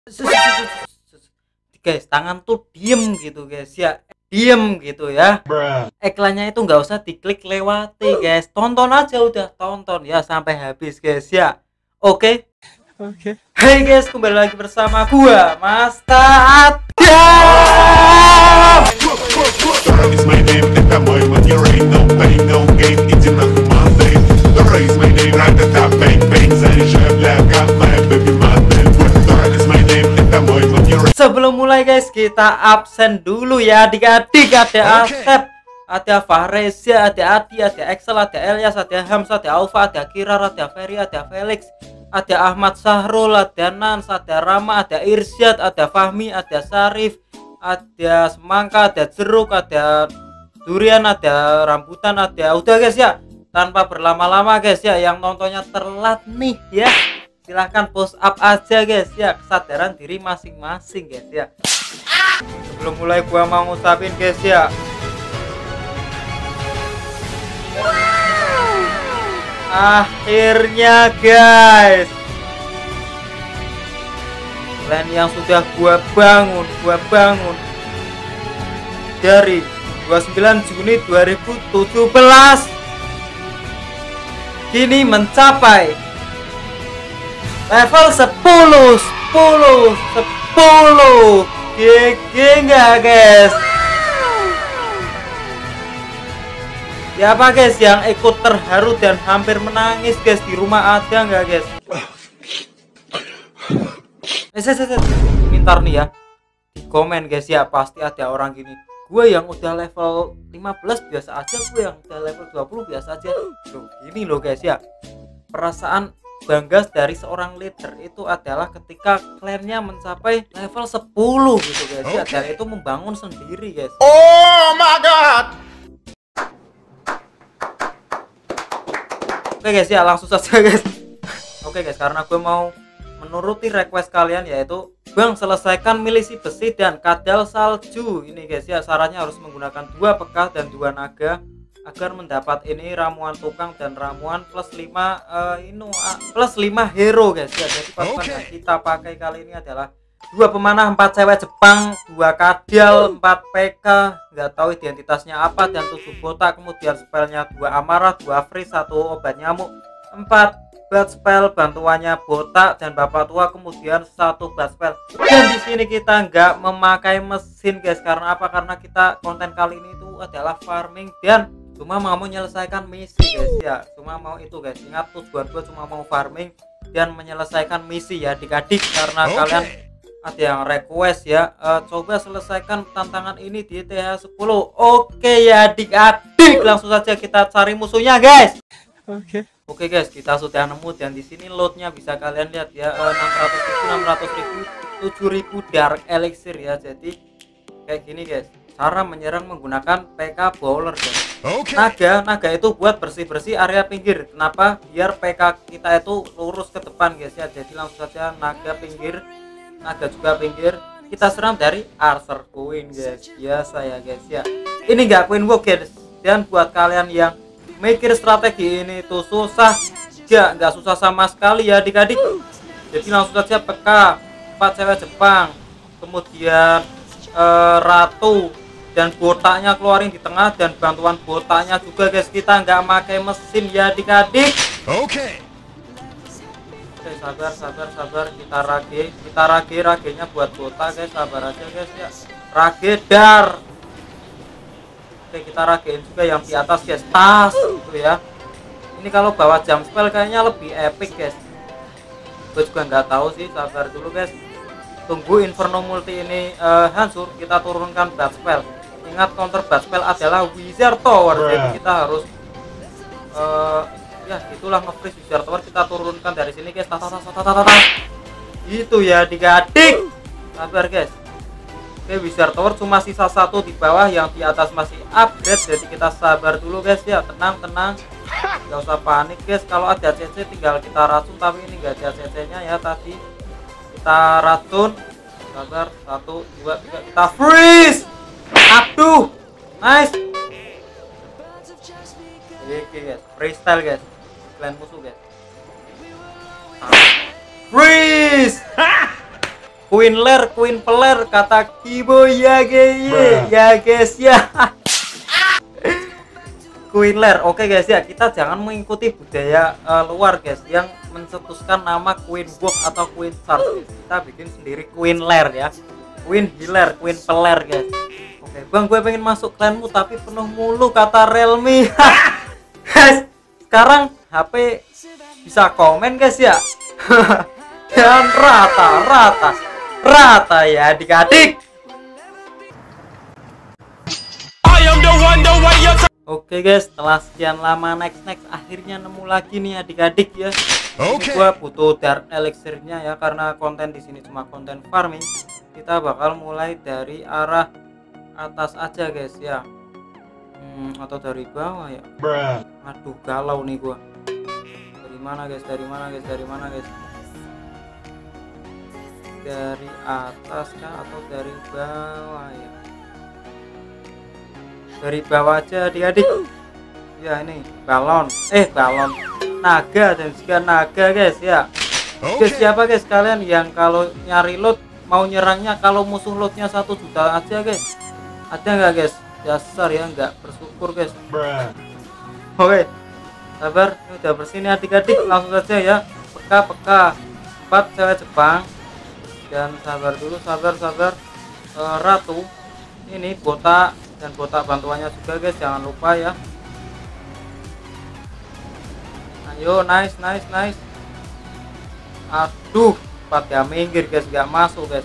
Guys, tangan tuh diem gitu guys ya, diem gitu ya. Iklannya itu nggak usah diklik, lewati guys, tonton aja, udah tonton ya sampai habis guys ya. Oke. Hai guys, kembali lagi bersama gua Mas Adam. Sebelum mulai guys, kita absen dulu ya adik-adik. Ada Asep, ada Fahrezia, ada Adi, ada Excel, ada Elias, ada Hams, ada Aufa, ada Kirar, ada Ferry, ada Felix, ada Ahmad Sahrul, ada Nans, ada Rama, ada Irsyad, ada Fahmi, ada Sarif, ada Semangka, ada Jeruk, ada Durian, ada Rambutan, ada udah guys ya. Tanpa berlama-lama guys ya, yang nontonnya telat nih ya, silahkan post up aja guys ya, kesadaran diri masing-masing guys ya. Sebelum mulai gua mau ngucapin guys ya, akhirnya guys, plan yang sudah gua bangun dari 29 Juni 2017 kini mencapai level 10. GG enggak guys? Siapa guys yang ikut terharu dan hampir menangis guys di rumah, ada nggak guys? Mintar nih ya, di komen guys ya, pasti ada orang gini, gue yang udah level 15 biasa aja, gue yang udah level 20 biasa aja. Loh, gini loh guys ya, perasaan bangga dari seorang leader itu adalah ketika klannya mencapai level 10 gitu guys ya, dan itu membangun sendiri guys. Oh my god. Oke guys ya, langsung saja guys. Oke guys, karena gue mau menuruti request kalian, yaitu Bang selesaikan milisi besi dan kadal salju ini guys ya. Syaratnya harus menggunakan 2 pekah dan 2 naga agar mendapat ini ramuan tukang dan ramuan plus 5 plus 5 hero guys ya. Jadi pasukan yang kita pakai kali ini adalah 2 pemanah, 4 cewek Jepang, 2 kadal, 4 PK, nggak tahu identitasnya apa, dan 7 botak. Kemudian spellnya 2 amarah, 2 freeze, 1 obat nyamuk, 4 bat spell bantuannya botak dan bapak tua, kemudian 1 bat spell. Dan di sini kita nggak memakai mesin guys, karena apa? Karena kita konten kali ini itu adalah farming dan cuma mau menyelesaikan misi guys ya, cuma mau itu guys. Ingat, tujuan gue cuma mau farming dan menyelesaikan misi ya adik-adik, karena kalian ada yang request ya, coba selesaikan tantangan ini di TH10. Oke ya adik-adik, langsung saja kita cari musuhnya guys. Oke guys, kita sudah nemu, dan di sini loadnya bisa kalian lihat ya, 600.000, 7.000 dark elixir ya. Jadi kayak gini guys, cara menyerang menggunakan PK bowler guys. Naga itu buat bersih-bersih area pinggir. Kenapa? Biar PK kita itu lurus ke depan guys ya. Jadi langsung saja naga pinggir, naga juga pinggir, kita serang dari archer queen guys. Biasa ya guys ya, ini nggak queen walk guys. Dan buat kalian yang mikir strategi ini tuh susah, ya nggak susah sama sekali ya adik-adik. Jadi langsung saja PK 4 cewek Jepang, kemudian ratu dan botaknya keluarin di tengah, dan bantuan botaknya juga guys. Kita nggak pakai mesin ya adik-adik. Oke, sabar, kita ragenya buat botak guys, sabar aja guys ya. Rage dar. Oke, kita ragein juga yang di atas guys, tas gitu ya. Ini kalau bawa jam spell kayaknya lebih epic guys, gue juga nggak tahu sih. Sabar dulu guys, tunggu Inferno multi ini hancur, kita turunkan bat spell. Ingat, counter bat spell adalah Wizard Tower, jadi kita harus ya itulah nge-freeze Wizard Tower, kita turunkan dari sini guys. Itu ya adik-adik, sabar guys. Oke, Wizard Tower cuma sisa 1 di bawah, yang di atas masih upgrade, jadi kita sabar dulu guys ya. Tenang, nggak usah panik guys. Kalau ada CC tinggal kita racun, tapi ini nggak ada CC nya ya. Tadi kita racun, sabar, 1, 2, 3, kita freeze. Aduh, nice. Oke guys, freestyle guys, musuh guys. Freeze. Queen Lair, Queen Peler kata Kibo ya guys ya. Queen Lair. Oke guys ya, kita jangan mengikuti budaya luar guys yang mencetuskan nama Queen Walk atau Queen Charge. Kita bikin sendiri Queen Lair ya. Queen Hiler, Queen Peler guys. Oke bang, gue pengen masuk klanmu tapi penuh mulu kata Realme. Guys, sekarang HP bisa komen guys ya. Dan rata ya adik-adik. Oke guys, setelah sekian lama next akhirnya nemu lagi nih adik-adik ya. Gua butuh Dark Elixirnya ya, karena konten di sini cuma konten farming. Kita bakal mulai dari arah atas aja guys ya. Atau dari bawah ya. Aduh galau nih gua. Dari mana guys? Dari atas kah atau dari bawah ya? Dari bawah aja adik-adik. Ya ini balon naga dan juga naga guys ya. Guys, siapa guys kalian yang kalau nyari loot mau nyerangnya kalau musuh lootnya 1 juta aja guys? Ada nggak guys? Dasar ya nggak bersyukur guys. Oke, sabar, ini udah bersih nih adik-adik, langsung saja ya. Peka 4 cewek Jepang. Dan sabar dulu, sabar. Ratu ini botak dan botak bantuannya juga guys, jangan lupa ya. Ayo, nice. Aduh, pada minggir guys, nggak masuk guys.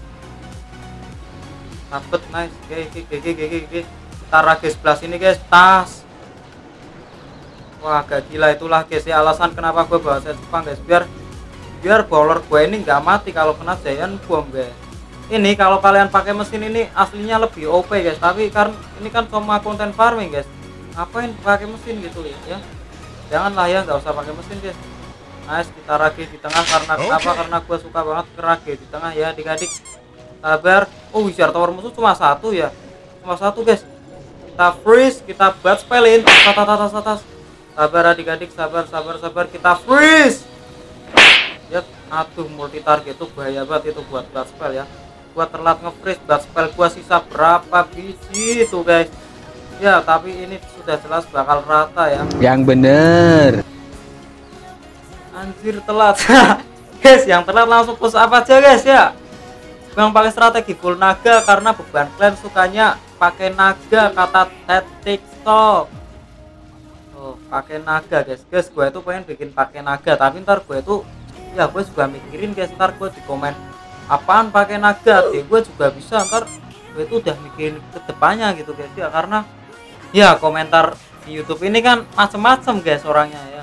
Dapet, nice. G. Tara guys, sebelah sini guys, tas. Wah, agak gila itulah guys ya, alasan kenapa gue bawa set Jepang guys, biar bowler gue ini nggak mati kalau kena giant bomb guys. Ini kalau kalian pakai mesin ini aslinya lebih OP guys, tapi karena ini kan cuma konten farming guys, ngapain pakai mesin gitu ya. Janganlah ya, nggak usah pakai mesin guys. Nice, kita rage di tengah kenapa? Karena gue suka banget rage di tengah ya adik-adik. Sabar. Oh, wizard tower musuh cuma 1 ya, cuma 1 guys. Kita freeze, kita bat spellin atas. Sabar adik-adik, sabar, kita freeze. Ya, aduh, multi target itu bahaya banget itu buat bat spell ya. Gua telat nge-freeze, bat spell gua sisa berapa biji itu guys. Ya, tapi ini sudah jelas bakal rata ya. Yang bener. Anjir, telat. Guys, yang telat langsung push apa aja guys ya. Bang pakai strategi full naga karena beban klan sukanya pakai naga kata tactic stop. Oh, pakai naga guys. Gue itu pengen bikin pakai naga, tapi ntar gue itu ya gue juga mikirin guys, ntar gue di komen apaan pakai naga deh, gue juga bisa ntar gue itu udah mikirin ke depannya gitu guys ya, karena ya komentar di YouTube ini kan macem-macem guys orangnya ya.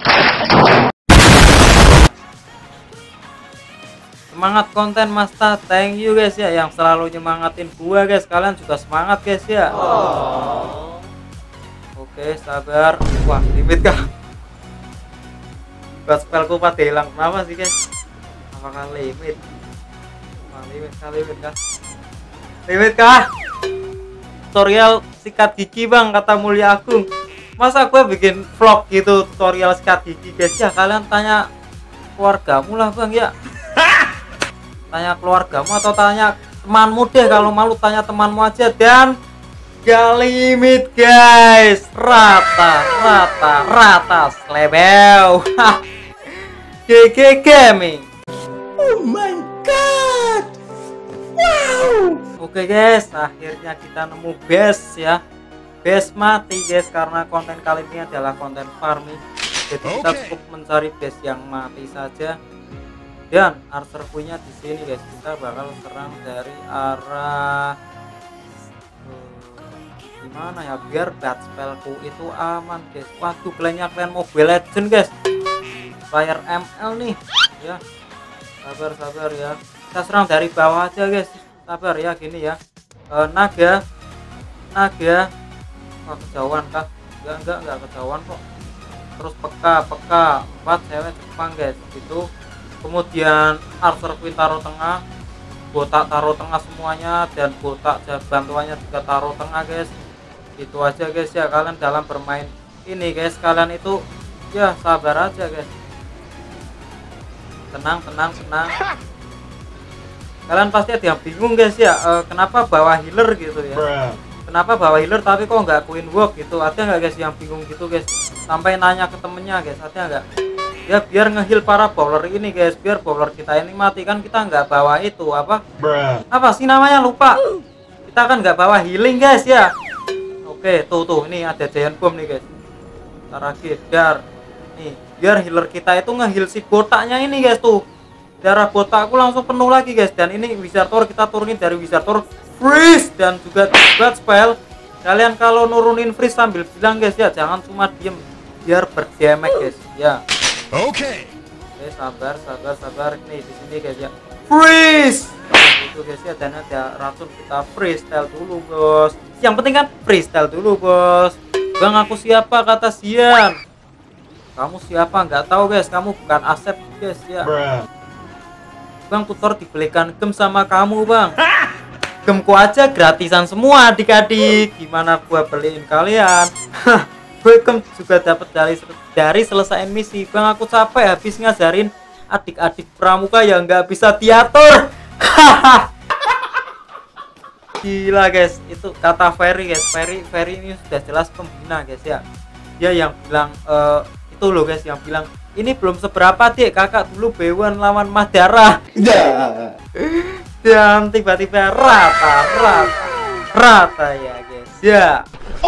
Semangat konten Masta, thank you guys ya yang selalu nyemangatin gua guys, kalian juga semangat guys ya. Oke, sabar. Wah, limit kah? Buat spellku pada hilang, kenapa sih guys? Apakah limit? Wah, limit kah? Tutorial sikat gigi bang, kata Mulia Agung. Masa gue bikin vlog gitu tutorial sikat gigi guys ya? Kalian tanya keluargamu lah bang ya. Tanya keluargamu atau tanya temanmu deh, kalau malu tanya temanmu aja. Dan gak limit guys, rata slebeu. GG Gaming. Oh my god, wow. Oke guys, akhirnya kita nemu base ya. Base mati guys, karena konten kali ini adalah konten farming, jadi kita cukup mencari base yang mati saja. Dan archer punya di sini guys, kita bakal serang dari arah gimana ya biar bat spellku itu aman guys. Waduh, kalian Mobile Legend guys, player ML nih ya. Sabar ya, kita serang dari bawah aja guys, sabar ya. Gini ya, naga wah, kejauhan kah? Enggak kejauhan kok. Terus peka 4 cewek Jepang guys gitu. Kemudian archer queen taruh tengah, botak taruh tengah semuanya, dan botak bantuannya juga taruh tengah guys. Itu aja guys ya, kalian dalam bermain ini guys, kalian itu ya sabar aja guys. Tenang. Kalian pasti ada yang bingung guys ya, kenapa bawa healer gitu ya. Kenapa bawa healer tapi kok nggak queen walk gitu? Ada nggak guys yang bingung gitu guys? Sampai nanya ke temennya guys, ada nggak? Ya biar ngeheal para bowler ini guys, biar bowler kita ini mati, kan kita nggak bawa itu apa? Apa sih namanya, lupa. Kita kan nggak bawa healing guys ya. Oke, tuh ini ada giant bomb nih guys. Target dar. Nih, biar healer kita itu ngeheal si botaknya ini guys tuh. Darah botakku langsung penuh lagi guys, dan ini Wizardor kita turunin dari Wizardor freeze dan juga buat spell. Kalian kalau nurunin freeze sambil bilang guys ya, jangan cuma diem, biar berdamage guys ya. Oke, sabar nih di sini guys ya. Freeze itu guys ya, dan ada racun, kita freestyle dulu bos. Yang penting kan freestyle dulu bos. Bang aku siapa, kata Sian. Kamu siapa nggak tahu guys, kamu bukan Asep guys ya. Bang tutor dibelikan gem sama kamu bang. Gemku aja gratisan semua adik-adik, gimana gua beliin kalian? Gue gem juga dapat dari selesai misi. Bang aku capek habis ngajarin adik-adik pramuka yang nggak bisa diatur. Gila guys, itu kata Ferry guys. Ferry ini sudah jelas pembina guys ya. Dia yang bilang itu loh guys, yang bilang ini belum seberapa dik, kakak dulu B1 lawan Madara. Dan tiba-tiba rata ya guys ya.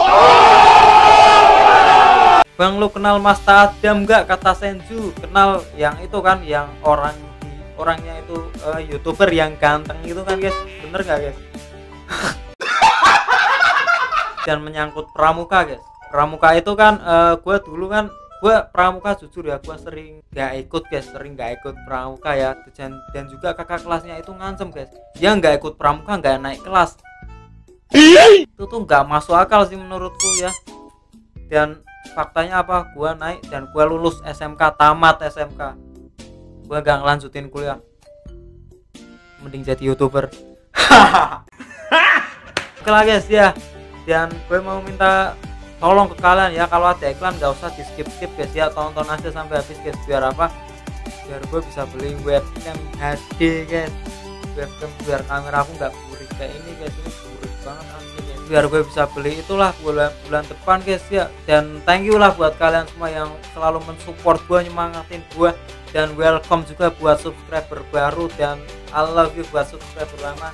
Bang lu kenal Mas Tadam nggak, kata Senju. Kenal, yang itu kan, yang orangnya itu YouTuber yang ganteng itu kan guys, bener nggak guys? Dan menyangkut pramuka guys, pramuka itu kan gue dulu kan, gue pramuka jujur ya, gue sering nggak ikut guys, pramuka ya. Dan juga kakak kelasnya itu ngancem guys, dia nggak ikut pramuka nggak naik kelas. Itu tuh nggak masuk akal sih menurutku ya. Dan faktanya apa, gue naik dan gue lulus SMK, tamat SMK, gue nggak ngelanjutin kuliah, mending jadi YouTuber. Oke lah guys ya, dan gue mau minta tolong ke kalian ya, kalau ada iklan nggak usah di skip guys ya, tonton aja sampai habis guys. Biar apa? Biar gue bisa beli webcam HD guys, webcam biar kamera aku nggak burik kayak ini guys, ini burik banget asli guys. Biar gue bisa beli itulah bulan depan guys ya. Dan thank you lah buat kalian semua yang selalu mensupport gue, nyemangatin gue, dan welcome juga buat subscriber baru, dan I love you buat subscriber lama.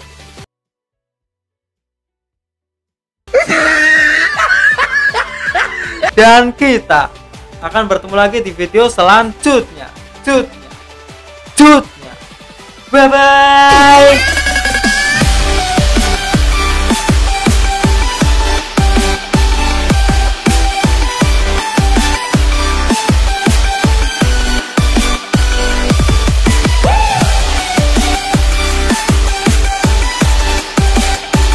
Dan kita akan bertemu lagi di video selanjutnya. Bye bye.